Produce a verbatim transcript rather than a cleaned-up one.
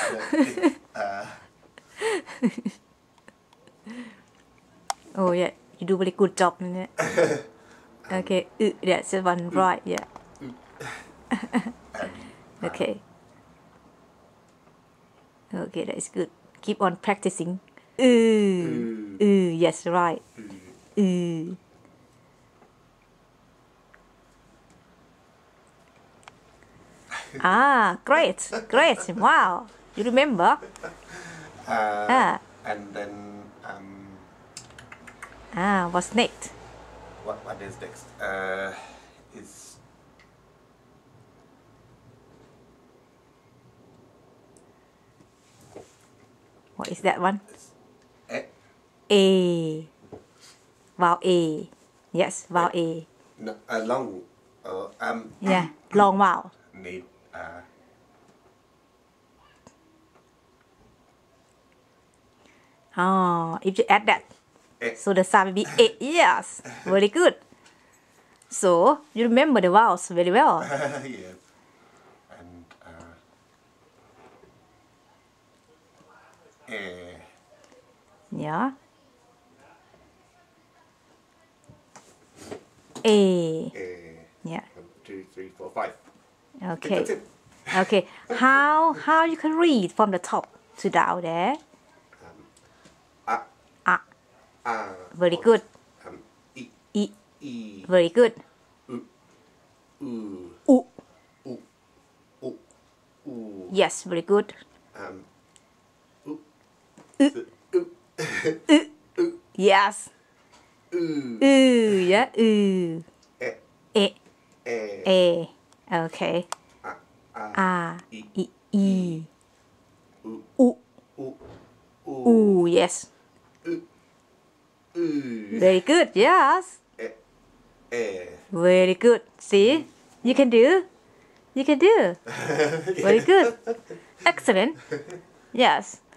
uh, Oh yeah, you do very good job in it. Okay, uh, that's the one right. Yeah. Okay. Okay, that is good. Keep on practicing. Uh, uh, yes, right. Uh. Ah, great, great. Wow, you remember? uh, Ah. And then um, Ah, what's next? what what is next? Uh, is What is that one? eh, A. Vowel A. Yes, vowel A. no, uh, long uh, um Yeah, long vowel. need uh, Oh, if you add that, eh, so the sound will be A. Yes, very good. So you remember the vowels very well. yes, and uh, eh, Yeah. A. eh, Yeah. one, two, three, four, five. Okay. That's it. Okay. How how you can read from the top to down there? Ah, Ah. ah. Very good. Um, e, E. e, Very good. u, u, U. u, u, u. Yes, very good. Um, u, U. u, U. Yes. u, U. Yeah. U. e, E. e, A. Okay. a, a, A. i, E. E. u, U. u, u, U. Yes. u, u, Very good. Yes. e, e. Very good. See, you can do. You can do. Very good. Excellent. Yes.